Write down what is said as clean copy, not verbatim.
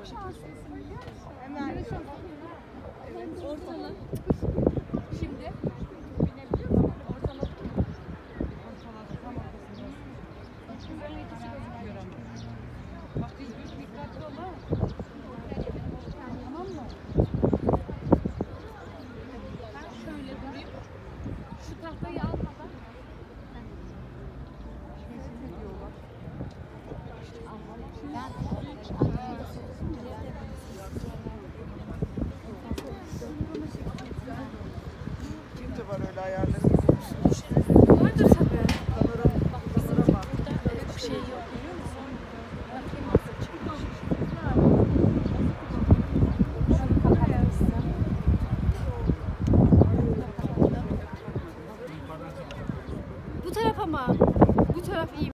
çok şanslısın biliyor musun? Hemen. Evet, ortalık. Şimdi binebiliyor musun? Ortalık. Ortalık tam ortasındasın. Güzel ikisi gözüküyor ama. Bak dikkatli ol ha. Tamam mı? Ben şöyle durayım. Şu tahtayı almadan. Kimde var öyle ayarları? Vardır tabii. Sanırım ama. Bir şey yok biliyor musun? Bu taraf ama. Bu taraf iyi.